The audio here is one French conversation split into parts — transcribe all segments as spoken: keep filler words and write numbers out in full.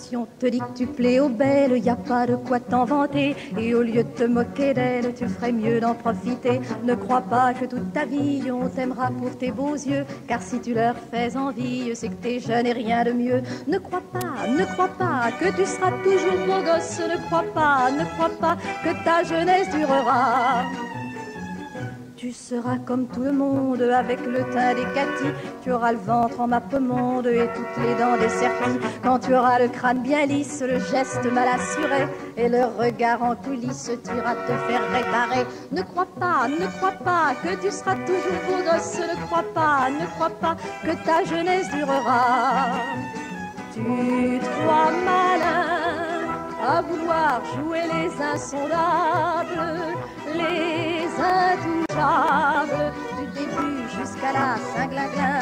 Si on te dit que tu plais aux belles, y a pas de quoi t'en vanter. Et au lieu de te moquer d'elles, tu ferais mieux d'en profiter. Ne crois pas que toute ta vie on t'aimera pour tes beaux yeux, car si tu leur fais envie, c'est que t'es jeune et rien de mieux. Ne crois pas, ne crois pas que tu seras toujours beau gosse. Ne crois pas, ne crois pas que ta jeunesse durera. Tu seras comme tout le monde avec le teint des Cathy. Tu auras le ventre en mappemonde et toutes les dents desserties. Quand tu auras le crâne bien lisse, le geste mal assuré et le regard en coulisses, tu iras te faire réparer. Ne crois pas, ne crois pas que tu seras toujours beau gosse. Ne crois pas, ne crois pas que ta jeunesse durera. Tu te crois malin à vouloir jouer les insondables, les intouchables, du début jusqu'à la Saint-Glinglin.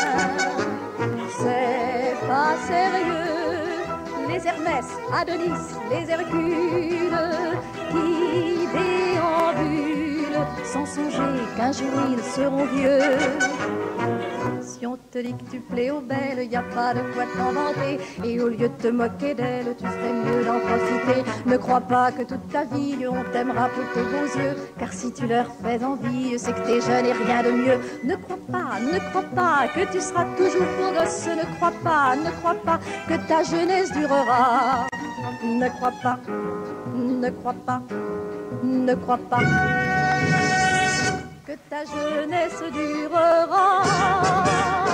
C'est pas sérieux, les Hermès, Adonis, les Hercules, qui déambulent sans songer qu'un jour ils seront vieux. Si on te dit que tu plais aux belles, y a pas de quoi t'en vanter. Et au lieu de te moquer d'elles, tu ferais mieux d'en profiter. Ne crois pas que toute ta vie on t'aimera pour tes beaux yeux, car si tu leur fais envie, c'est que t'es jeune et rien de mieux. Ne crois pas, ne crois pas que tu seras toujours beau gosse. Ne crois pas, ne crois pas que ta jeunesse durera. Ne crois pas, ne crois pas, ne crois pas que ta jeunesse durera.